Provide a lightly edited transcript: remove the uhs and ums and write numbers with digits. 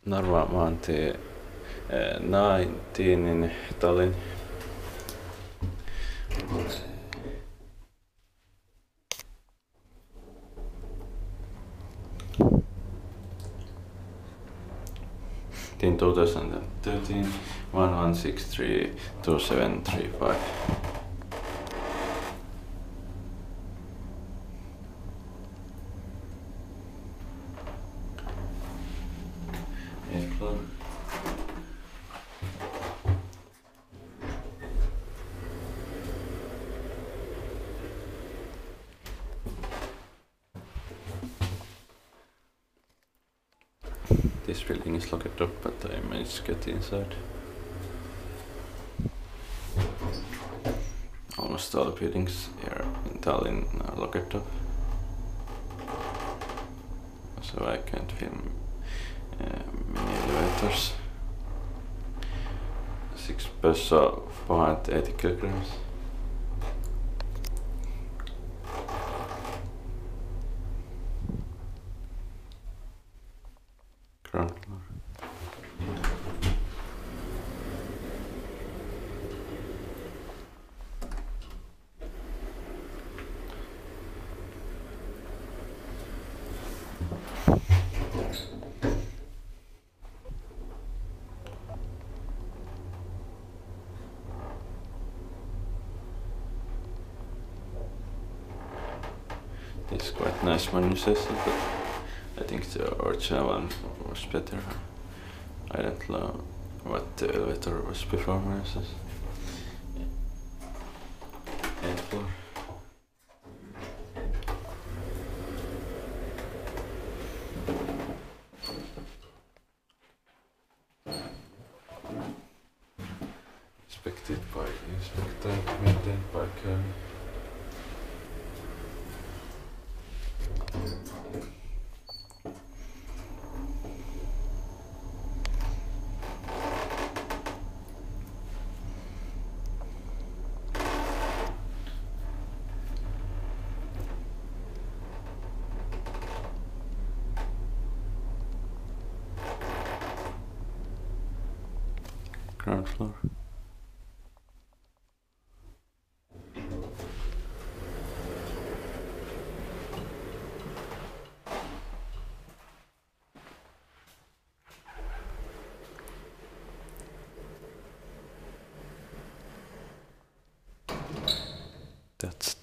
Narva maantie 19 in Tallinn. In 2013, 1163 2735. Floor. This building is locked up, but I managed to get inside. Almost all the buildings here in Tallinn are locked up, so I can't film mini elevators. 6 bussa vahet 80 kilograms. Ground floor. It's quite nice one necessity, but I think the original one was better. I don't know what the elevator was before Mercedes. 8th floor. Inspected by inspector, maintained by Kern. Ground floor. That's